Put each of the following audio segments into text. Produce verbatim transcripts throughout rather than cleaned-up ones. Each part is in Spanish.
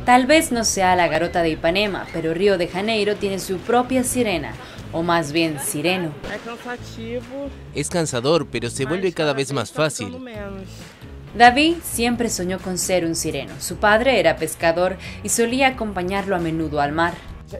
Tal vez no sea la Garota de Ipanema, pero Río de Janeiro tiene su propia sirena, o más bien sireno. Es cansador, pero se vuelve cada vez más fácil. David siempre soñó con ser un sireno. Su padre era pescador y solía acompañarlo a menudo al mar.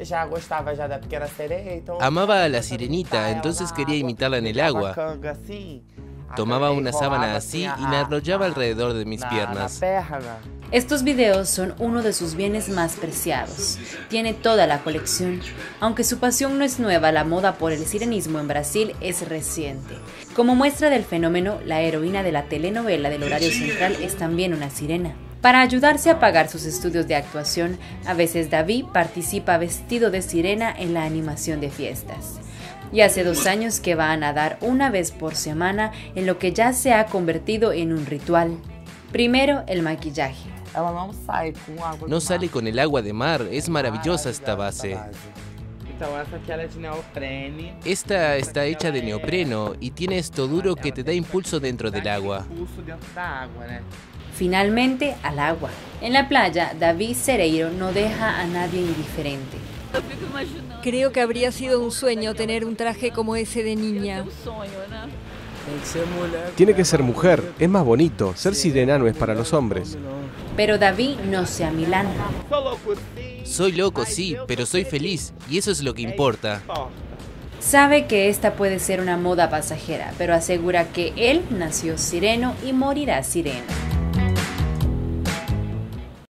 Amaba a la sirenita, entonces quería imitarla en el agua. Tomaba una sábana así y la enrollaba alrededor de mis piernas. Estos videos son uno de sus bienes más preciados. Tiene toda la colección. Aunque su pasión no es nueva, la moda por el sirenismo en Brasil es reciente. Como muestra del fenómeno, la heroína de la telenovela del horario central es también una sirena. Para ayudarse a pagar sus estudios de actuación, a veces David participa vestido de sirena en la animación de fiestas. Y hace dos años que va a nadar una vez por semana en lo que ya se ha convertido en un ritual. Primero, el maquillaje. No sale con el agua de mar, es maravillosa esta base. Esta está hecha de neopreno y tiene esto duro que te da impulso dentro del agua. Finalmente, al agua. En la playa, David Cereiro no deja a nadie indiferente. Creo que habría sido un sueño tener un traje como ese de niña. Tiene que ser mujer, es más bonito. Ser sirena no es para los hombres. Pero David no se amilana. Soy loco, sí, pero soy feliz, y eso es lo que importa. Sabe que esta puede ser una moda pasajera, pero asegura que él nació sireno y morirá sireno.